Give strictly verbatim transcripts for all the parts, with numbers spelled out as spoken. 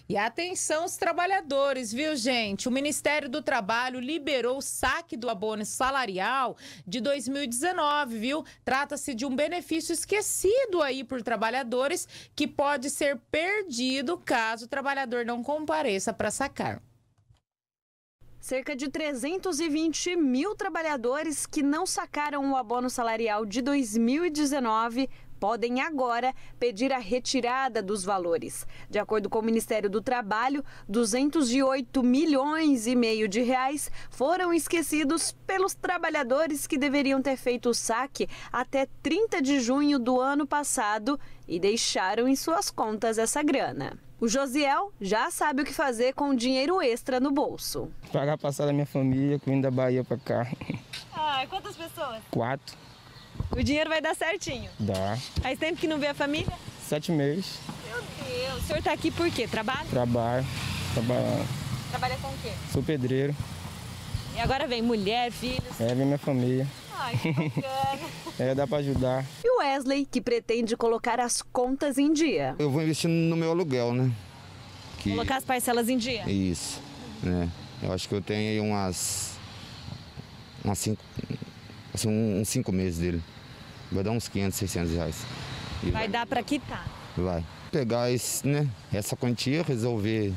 E atenção os trabalhadores, viu, gente? O Ministério do Trabalho liberou o saque do abono salarial de dois mil e dezenove, viu? Trata-se de um benefício esquecido aí por trabalhadores que pode ser perdido caso o trabalhador não compareça para sacar. Cerca de trezentos e vinte mil trabalhadores que não sacaram o abono salarial de dois mil e dezenove podem agora pedir a retirada dos valores. De acordo com o Ministério do Trabalho, duzentos e oito milhões e meio de reais foram esquecidos pelos trabalhadores que deveriam ter feito o saque até trinta de junho do ano passado e deixaram em suas contas essa grana. O Josiel já sabe o que fazer com o dinheiro extra no bolso. Pagar a passagem da minha família, que vim da Bahia para cá. Ah, quantas pessoas? Quatro. O dinheiro vai dar certinho? Dá. Faz tempo que não vê a família? Sete meses. Meu Deus. O senhor tá aqui por quê? Trabalho? Trabalho. Trabalhando. Trabalha com o quê? Sou pedreiro. E agora vem mulher, filhos? É, vem minha família. Ai, que bacana. É, dá para ajudar. E o Wesley, que pretende colocar as contas em dia. Eu vou investir no meu aluguel, né? Que... Colocar as parcelas em dia? Isso, né? Eu acho que eu tenho aí umas... umas cinco... assim, uns cinco meses dele. Vai dar uns quinhentos, seiscentos reais. Vai, vai dar para quitar? Vai. Pegar esse, né, essa quantia, resolver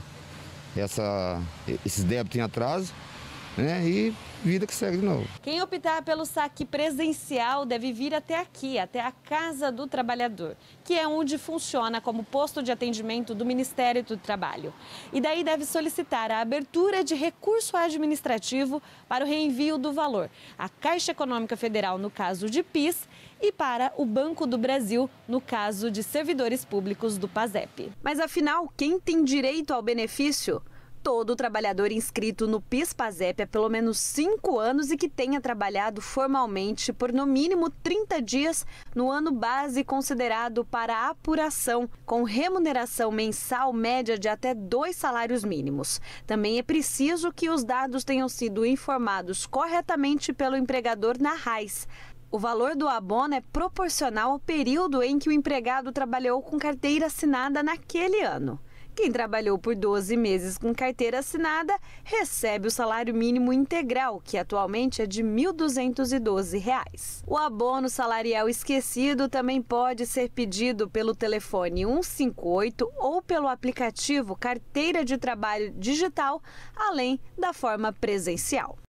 essa, esses débitos em atraso, né? E vida que segue de novo. Quem optar pelo saque presencial deve vir até aqui, até a Casa do Trabalhador, que é onde funciona como posto de atendimento do Ministério do Trabalho. E daí deve solicitar a abertura de recurso administrativo para o reenvio do valor à Caixa Econômica Federal, no caso de PIS, e para o Banco do Brasil, no caso de servidores públicos do PASEP. Mas afinal, quem tem direito ao benefício? Todo trabalhador inscrito no PIS/PASEP há pelo menos cinco anos e que tenha trabalhado formalmente por no mínimo trinta dias no ano base considerado para apuração, com remuneração mensal média de até dois salários mínimos. Também é preciso que os dados tenham sido informados corretamente pelo empregador na RAIS. O valor do abono é proporcional ao período em que o empregado trabalhou com carteira assinada naquele ano. Quem trabalhou por doze meses com carteira assinada recebe o salário mínimo integral, que atualmente é de mil duzentos e doze reais. O abono salarial esquecido também pode ser pedido pelo telefone um cinco oito ou pelo aplicativo Carteira de Trabalho Digital, além da forma presencial.